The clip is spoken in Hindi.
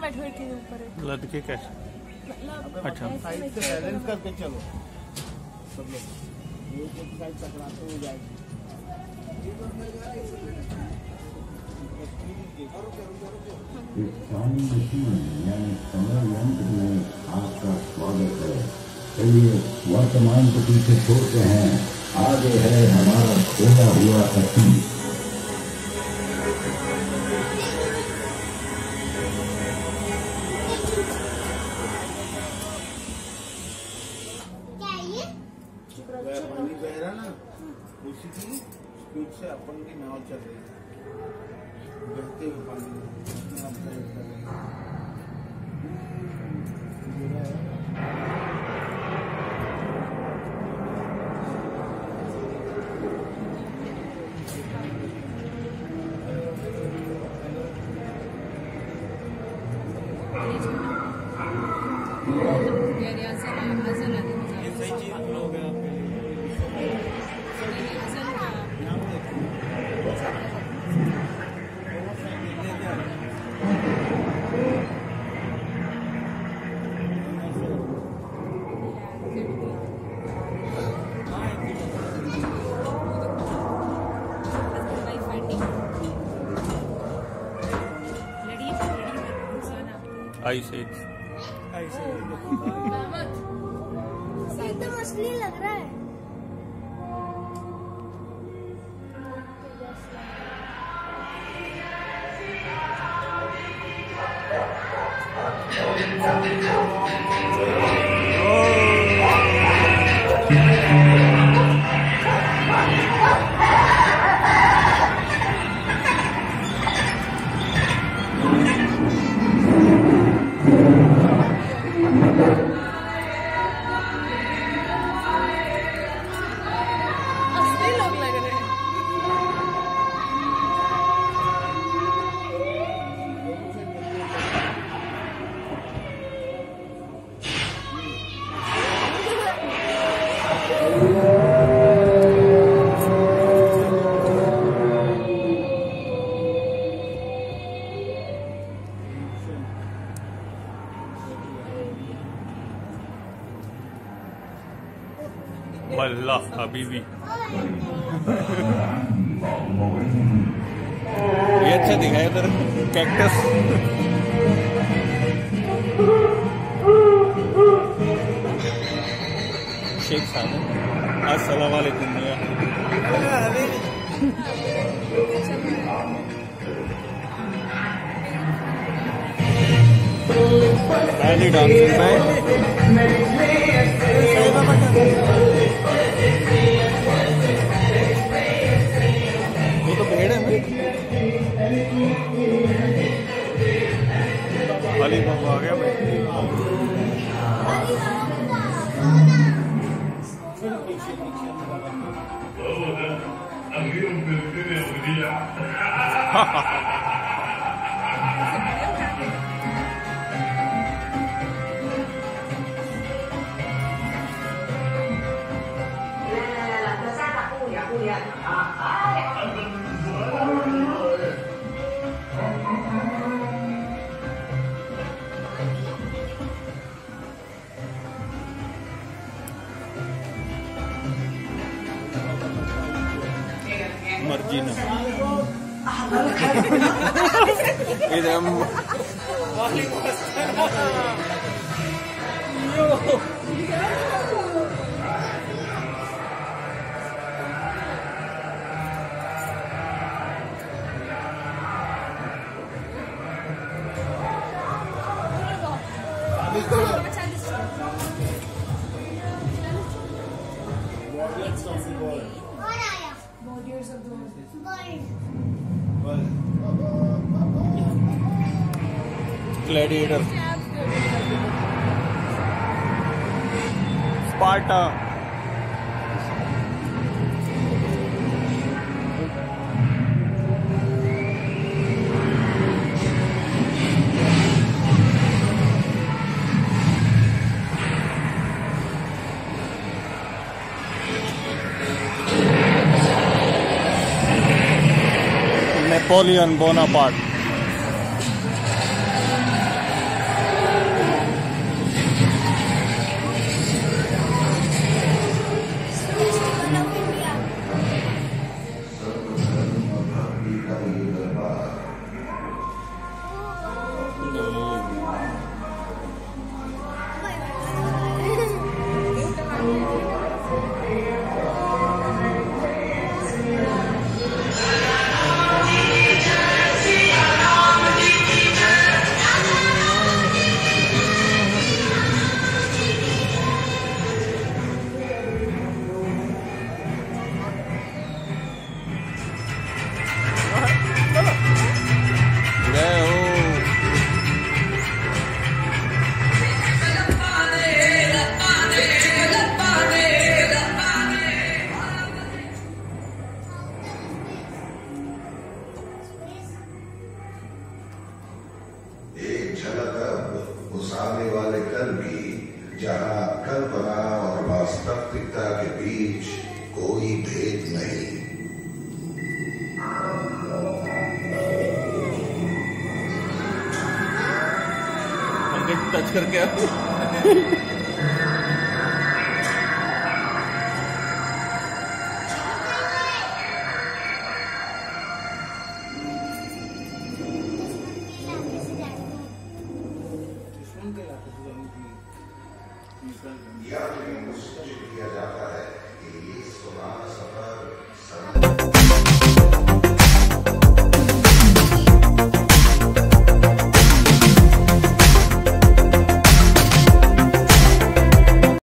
बैठो एक ही ऊपर है। लड़के कैसे? अच्छा साइड से बैलेंस करके चलो सब लोग, एक साइड टकराते हुए जाएगी। समय यंत्र में आपका स्वागत है। चलिए वर्तमान को पीछे छोड़ते हैं, आगे है हमारा खोया हुआ अतीत। पानी बह रहा ना, उसी की स्पीड से अपन की नाव चल रही है, बहते हुए पानी में आप साइड कर रहे हैं। आई से एकदम असली लग रहा है। अल्लाह हबीबी ये अच्छा दिखाया इधर कैक्टस। शेख साहब अस्सलाम वालेकुम मियां। पहली डांसिंग में वो तो भेड़ है अली बाबा आ गया भाई। मर्जी ना ग्लैडिएटर स्पार्टा नेपोलियन बोनापार्ट उस आने वाले कल की जहां कल्पना और वास्तविकता के बीच कोई भेद नहीं। टच करके यात्रियों को सूचित किया जाता है कि ये सुहाना सफर